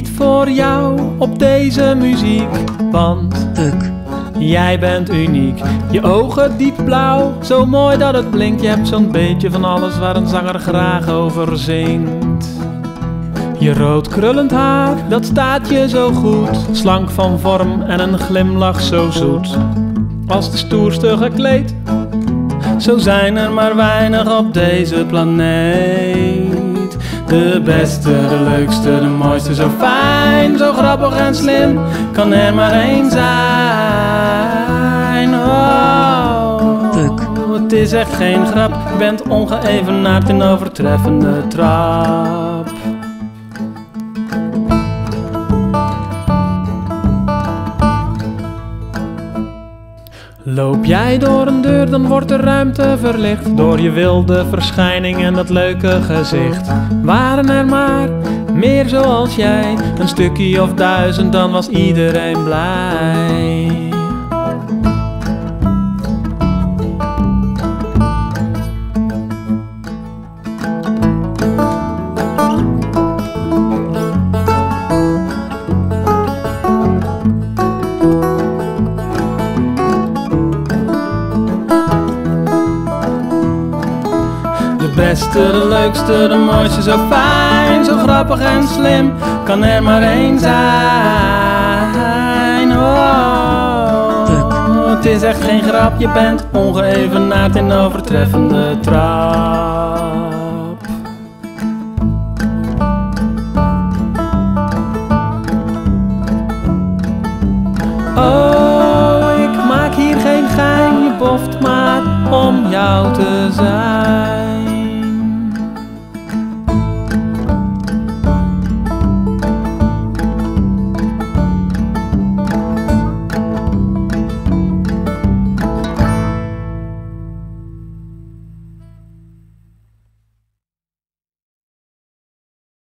niet voor jou op deze muziek, want Puk. jij bent uniek. Je ogen diep blauw, zo mooi dat het blinkt. Je hebt zo'n beetje van alles waar een zanger graag over zingt. Je rood krullend haar, dat staat je zo goed. Slank van vorm en een glimlach zo zoet. Als de stoerste gekleed, zo zijn er maar weinig op deze planeet. De beste, de leukste, de mooiste, zo fijn, zo grappig en slim, kan er maar één zijn. Oh, Puk. het is echt geen grap, je bent ongeëvenaard in overtreffende trap. Loop jij door een deur, dan wordt de ruimte verlicht door je wilde verschijning en dat leuke gezicht. Waren er maar meer zoals jij, een stukje of 1000, dan was iedereen blij. De beste, de leukste, de mooiste, zo fijn, zo grappig en slim, kan er maar één zijn. Oh, het is echt geen grap, je bent ongeëvenaard in overtreffende trap. Oh, ik maak hier geen gein, je boft maar om jou te zijn.